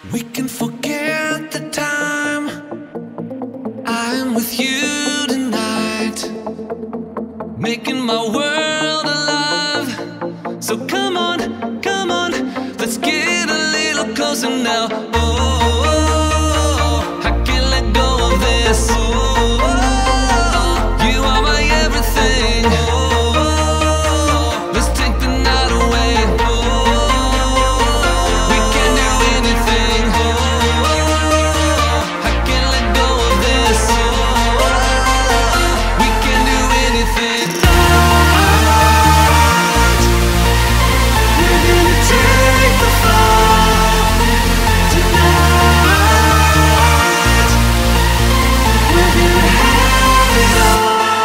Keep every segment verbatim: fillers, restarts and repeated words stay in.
We can forget the time I'm with you tonight, making my world alive. So come on, come on, let's get a little closer now. Oh, oh, oh, I can't let go of this. Oh, oh, oh, you are my everything. Oh, oh, oh, let's take the night away. Oh, oh, we can do anything. Oh, oh, I can't let go of this. Oh, oh, we can do anything. We're gonna take the fall tonight. We're gonna have it all.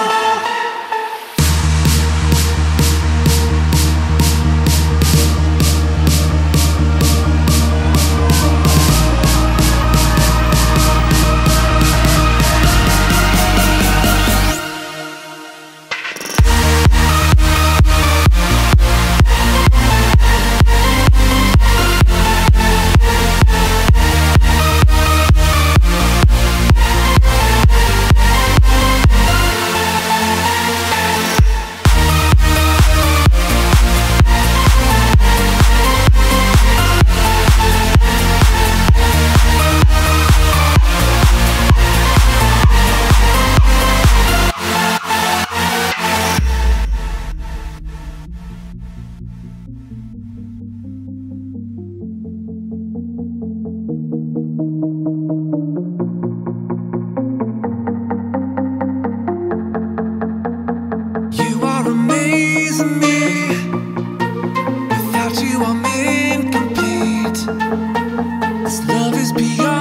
You are amazing me. Without you I'm incomplete. This love is beyond